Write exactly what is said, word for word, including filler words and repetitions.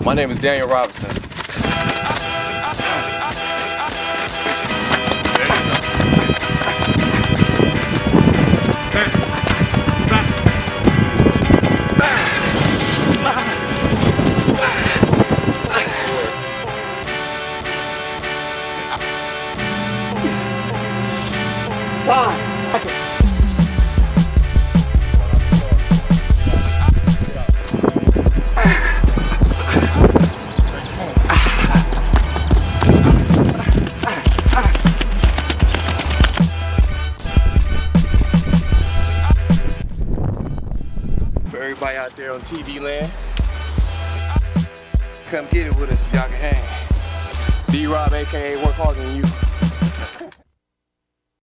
My name is Daniel Robinson. For everybody out there on T V land, come get it with us if y'all can hang. D.Rob, a k a work harder than you.